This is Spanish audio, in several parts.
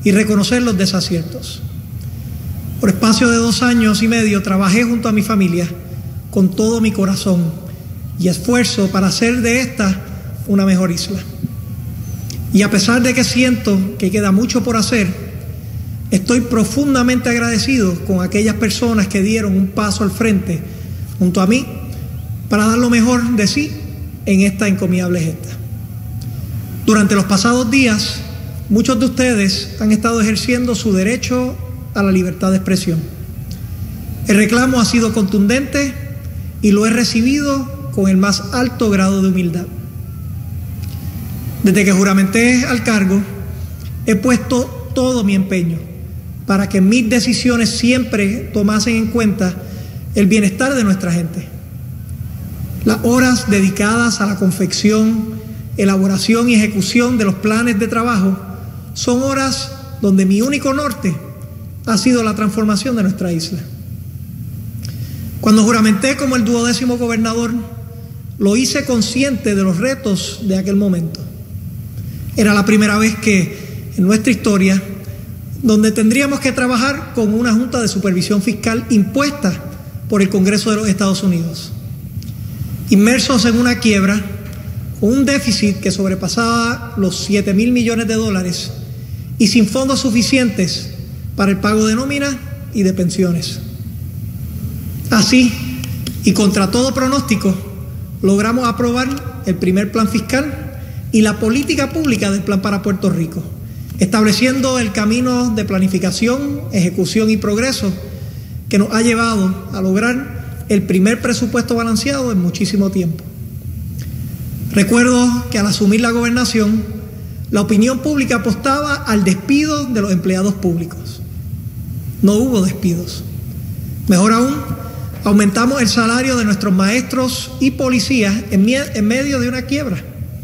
y reconocer los desaciertos. Por espacio de 2 años y medio trabajé junto a mi familia con todo mi corazón y esfuerzo para hacer de esta una mejor isla. Y a pesar de que siento que queda mucho por hacer, estoy profundamente agradecido con aquellas personas que dieron un paso al frente junto a mí para dar lo mejor de sí en esta encomiable gesta. Durante los pasados días, muchos de ustedes han estado ejerciendo su derecho a la libertad de expresión. El reclamo ha sido contundente y lo he recibido con el más alto grado de humildad. Desde que juramenté al cargo, he puesto todo mi empeño para que mis decisiones siempre tomasen en cuenta el bienestar de nuestra gente. Las horas dedicadas a la confección, elaboración y ejecución de los planes de trabajo son horas donde mi único norte ha sido la transformación de nuestra isla. Cuando juramenté como el 12º gobernador, lo hice consciente de los retos de aquel momento. Era la primera vez que en nuestra historia donde tendríamos que trabajar con una Junta de Supervisión Fiscal impuesta por el Congreso de los Estados Unidos, inmersos en una quiebra, con un déficit que sobrepasaba los $7,000 millones y sin fondos suficientes para el pago de nómina y de pensiones. Así, y contra todo pronóstico, logramos aprobar el primer plan fiscal y la política pública del Plan para Puerto Rico, estableciendo el camino de planificación, ejecución y progreso que nos ha llevado a lograr el primer presupuesto balanceado en muchísimo tiempo. Recuerdo que al asumir la gobernación, la opinión pública apostaba al despido de los empleados públicos. No hubo despidos. Mejor aún, aumentamos el salario de nuestros maestros y policías en medio de una quiebra.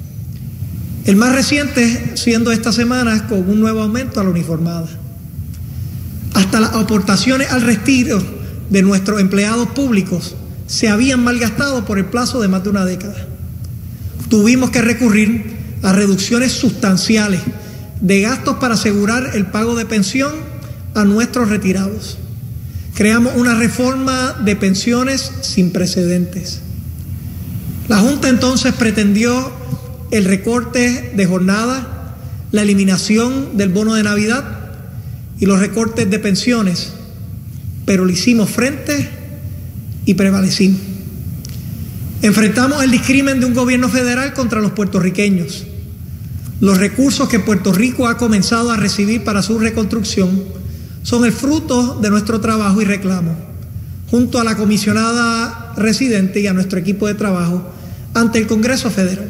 El más reciente siendo esta semana con un nuevo aumento a la uniformada. Hasta las aportaciones al retiro de nuestros empleados públicos se habían malgastado por el plazo de más de una década. Tuvimos que recurrir a reducciones sustanciales de gastos para asegurar el pago de pensión a nuestros retirados. Creamos una reforma de pensiones sin precedentes. La Junta entonces pretendió el recorte de jornada, la eliminación del bono de Navidad y los recortes de pensiones, pero le hicimos frente y prevalecimos. Enfrentamos el discrimen de un gobierno federal contra los puertorriqueños. Los recursos que Puerto Rico ha comenzado a recibir para su reconstrucción son el fruto de nuestro trabajo y reclamo, junto a la comisionada residente y a nuestro equipo de trabajo ante el Congreso Federal.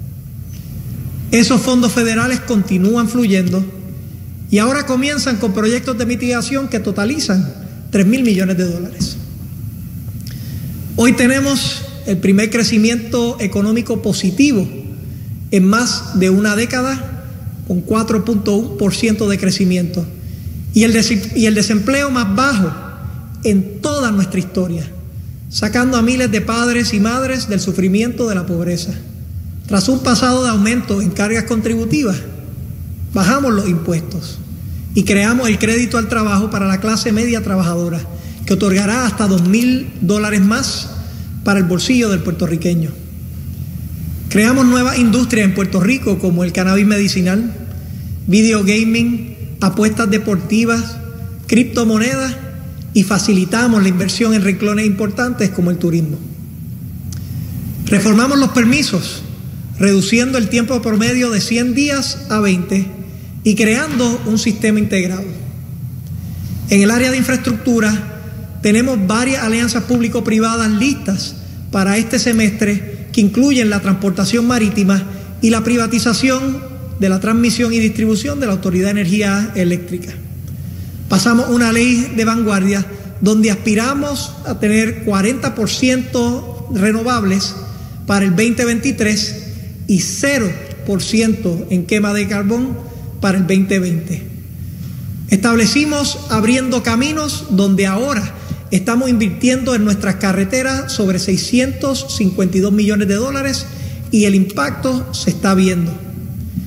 Esos fondos federales continúan fluyendo y ahora comienzan con proyectos de mitigación que totalizan $3,000 millones. Hoy tenemos el primer crecimiento económico positivo en más de una década, con 4.1% de crecimiento, y el desempleo más bajo en toda nuestra historia, sacando a miles de padres y madres del sufrimiento de la pobreza. Tras un pasado de aumento en cargas contributivas, bajamos los impuestos y creamos el crédito al trabajo para la clase media trabajadora, que otorgará hasta $2,000 más para el bolsillo del puertorriqueño. Creamos nuevas industrias en Puerto Rico como el cannabis medicinal, video gaming, apuestas deportivas, criptomonedas, y facilitamos la inversión en renglones importantes como el turismo. Reformamos los permisos, reduciendo el tiempo promedio de 100 días a 20 y creando un sistema integrado. En el área de infraestructura tenemos varias alianzas público-privadas listas para este semestre que incluyen la transportación marítima y la privatización de la transmisión y distribución de la Autoridad de Energía Eléctrica. Pasamos una ley de vanguardia donde aspiramos a tener 40% renovables para el 2023 y 0% en quema de carbón para el 2020. Establecimos abriendo caminos donde ahora estamos invirtiendo en nuestras carreteras sobre $652 millones y el impacto se está viendo.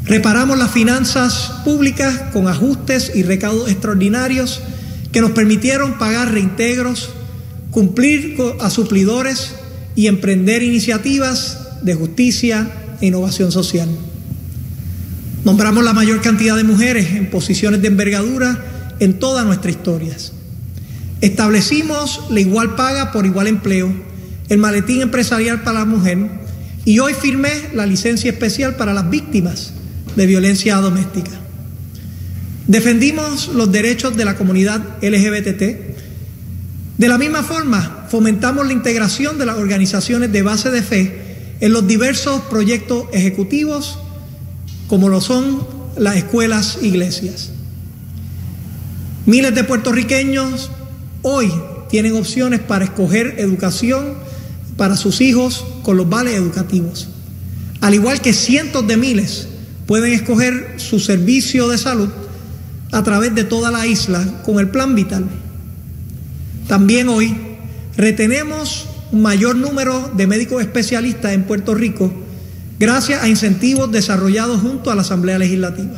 Reparamos las finanzas públicas con ajustes y recaudos extraordinarios que nos permitieron pagar reintegros, cumplir a suplidores y emprender iniciativas de justicia e innovación social. Nombramos la mayor cantidad de mujeres en posiciones de envergadura en toda nuestra historia. Establecimos la igual paga por igual empleo, el maletín empresarial para la mujer, y hoy firmé la licencia especial para las víctimas de violencia doméstica. Defendimos los derechos de la comunidad LGBT. De la misma forma, fomentamos la integración de las organizaciones de base de fe en los diversos proyectos ejecutivos, como lo son las escuelas e iglesias. Miles de puertorriqueños hoy tienen opciones para escoger educación para sus hijos con los vales educativos, al igual que cientos de miles pueden escoger su servicio de salud a través de toda la isla con el Plan Vital. También hoy retenemos un mayor número de médicos especialistas en Puerto Rico gracias a incentivos desarrollados junto a la Asamblea Legislativa.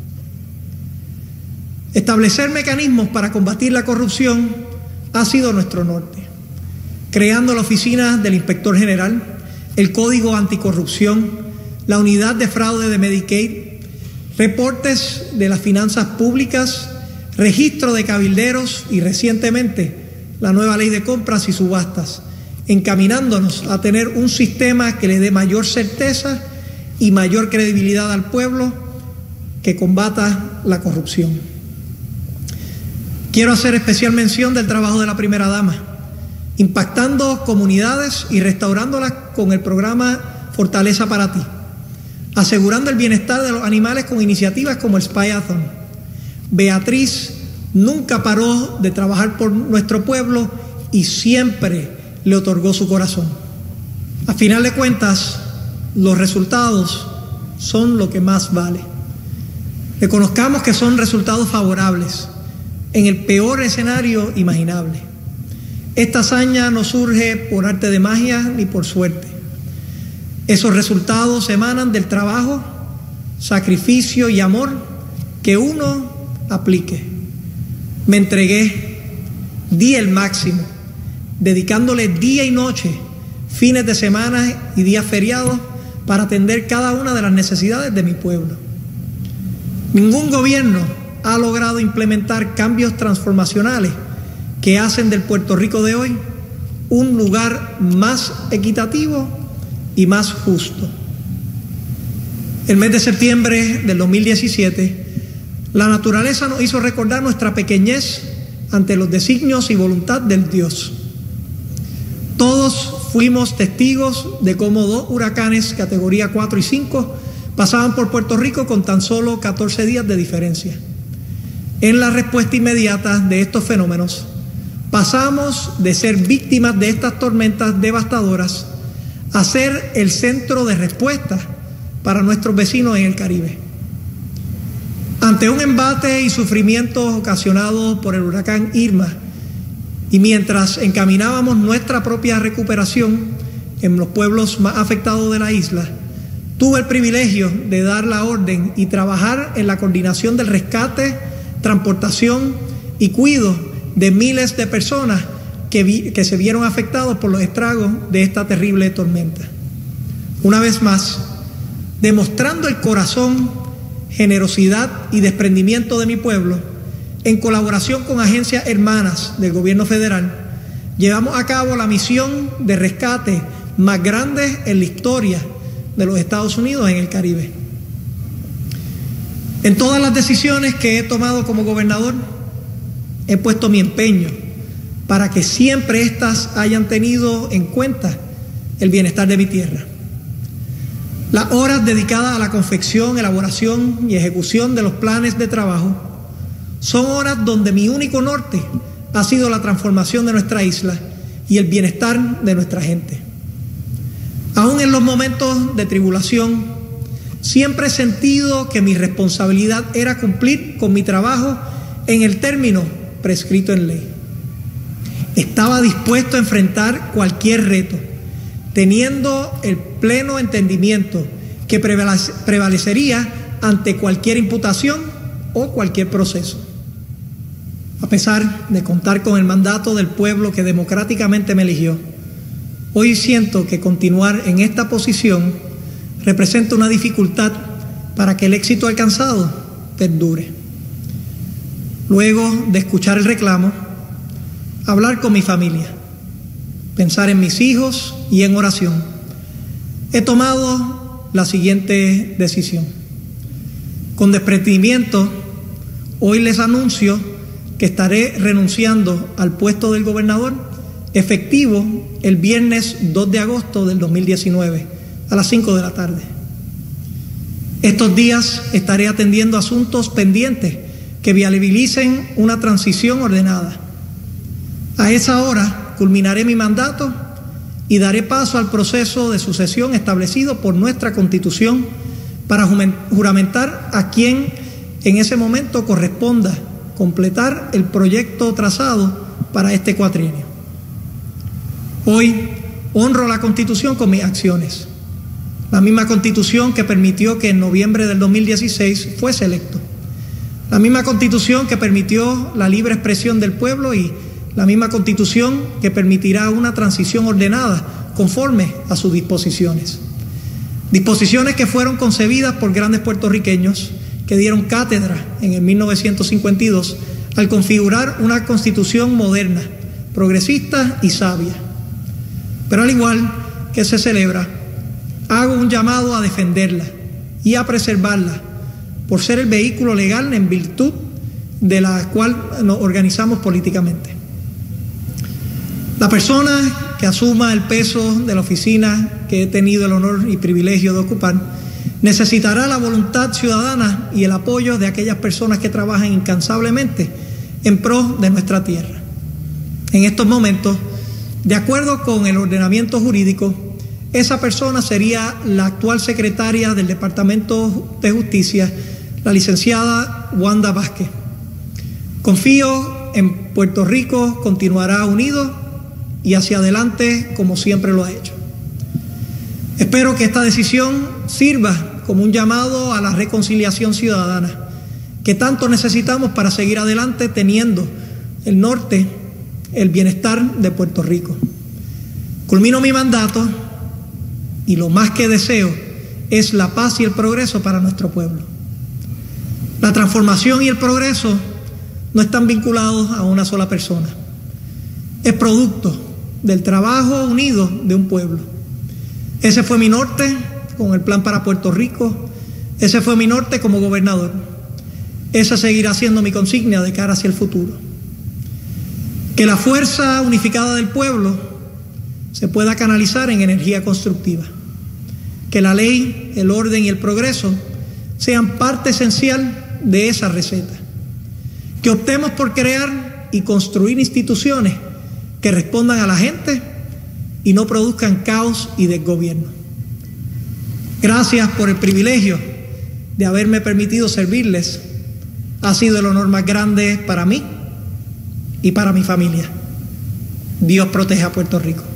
Establecer mecanismos para combatir la corrupción ha sido nuestro norte, creando la Oficina del Inspector General, el Código Anticorrupción, la Unidad de Fraude de Medicaid, reportes de las finanzas públicas, registro de cabilderos y recientemente la nueva ley de compras y subastas, encaminándonos a tener un sistema que le dé mayor certeza y mayor credibilidad al pueblo que combata la corrupción. Quiero hacer especial mención del trabajo de la primera dama, impactando comunidades y restaurándolas con el programa Fortaleza para Ti, asegurando el bienestar de los animales con iniciativas como el Spy-a-thon. Beatriz nunca paró de trabajar por nuestro pueblo y siempre le otorgó su corazón. A final de cuentas, los resultados son lo que más vale. Reconozcamos que son resultados favorables en el peor escenario imaginable. Esta hazaña no surge por arte de magia ni por suerte. Esos resultados emanan del trabajo, sacrificio y amor que uno aplique. Me entregué, di el máximo, dedicándole día y noche, fines de semana y días feriados para atender cada una de las necesidades de mi pueblo. Ningún gobierno ha logrado implementar cambios transformacionales que hacen del Puerto Rico de hoy un lugar más equitativo y más justo. El mes de septiembre del 2017, la naturaleza nos hizo recordar nuestra pequeñez ante los designios y voluntad del Dios. Todos fuimos testigos de cómo 2 huracanes categoría 4 y 5 pasaban por Puerto Rico con tan solo 14 días de diferencia. En la respuesta inmediata de estos fenómenos, pasamos de ser víctimas de estas tormentas devastadoras a ser el centro de respuesta para nuestros vecinos en el Caribe. Ante un embate y sufrimientos ocasionados por el huracán Irma, y mientras encaminábamos nuestra propia recuperación en los pueblos más afectados de la isla, tuve el privilegio de dar la orden y trabajar en la coordinación del rescate, transportación y cuidado de miles de personas que se vieron afectados por los estragos de esta terrible tormenta. Una vez más, demostrando el corazón, generosidad y desprendimiento de mi pueblo, en colaboración con agencias hermanas del gobierno federal, llevamos a cabo la misión de rescate más grande en la historia de los Estados Unidos en el Caribe. En todas las decisiones que he tomado como gobernador, he puesto mi empeño para que siempre éstas hayan tenido en cuenta el bienestar de mi tierra. Las horas dedicadas a la confección, elaboración y ejecución de los planes de trabajo son horas donde mi único norte ha sido la transformación de nuestra isla y el bienestar de nuestra gente. Aún en los momentos de tribulación, siempre he sentido que mi responsabilidad era cumplir con mi trabajo en el término prescrito en ley. Estaba dispuesto a enfrentar cualquier reto, teniendo el pleno entendimiento que prevalecería ante cualquier imputación o cualquier proceso. A pesar de contar con el mandato del pueblo que democráticamente me eligió, hoy siento que continuar en esta posición representa una dificultad para que el éxito alcanzado perdure. Luego de escuchar el reclamo, hablar con mi familia, pensar en mis hijos y en oración, he tomado la siguiente decisión. Con desprendimiento, hoy les anuncio que estaré renunciando al puesto del gobernador efectivo el viernes 2 de agosto del 2019 a las 5 de la tarde. Estos días estaré atendiendo asuntos pendientes que viabilicen una transición ordenada. A esa hora culminaré mi mandato y daré paso al proceso de sucesión establecido por nuestra Constitución para juramentar a quien en ese momento corresponda completar el proyecto trazado para este cuatrienio. Hoy honro la Constitución con mis acciones, la misma Constitución que permitió que en noviembre del 2016 fuese electo, la misma Constitución que permitió la libre expresión del pueblo y la misma Constitución que permitirá una transición ordenada conforme a sus disposiciones. Disposiciones que fueron concebidas por grandes puertorriqueños que dieron cátedra en el 1952 al configurar una Constitución moderna, progresista y sabia. Pero al igual que se celebra, hago un llamado a defenderla y a preservarla por ser el vehículo legal en virtud de la cual nos organizamos políticamente. La persona que asuma el peso de la oficina que he tenido el honor y privilegio de ocupar necesitará la voluntad ciudadana y el apoyo de aquellas personas que trabajan incansablemente en pro de nuestra tierra. En estos momentos, de acuerdo con el ordenamiento jurídico, esa persona sería la actual secretaria del Departamento de Justicia, la licenciada Wanda Vázquez. Confío en Puerto Rico continuará unido y hacia adelante como siempre lo ha hecho. Espero que esta decisión sirva como un llamado a la reconciliación ciudadana que tanto necesitamos para seguir adelante teniendo el norte, el bienestar de Puerto Rico. Culmino mi mandato y lo más que deseo es la paz y el progreso para nuestro pueblo. La transformación y el progreso no están vinculados a una sola persona. Es producto del trabajo unido de un pueblo. Ese fue mi norte con el plan para Puerto Rico. Ese fue mi norte como gobernador. Esa seguirá siendo mi consigna de cara hacia el futuro. Que la fuerza unificada del pueblo se pueda canalizar en energía constructiva. Que la ley, el orden y el progreso sean parte esencial de esa receta. Que optemos por crear y construir instituciones que respondan a la gente y no produzcan caos y desgobierno. Gracias por el privilegio de haberme permitido servirles. Ha sido el honor más grande para mí y para mi familia. Dios proteja a Puerto Rico.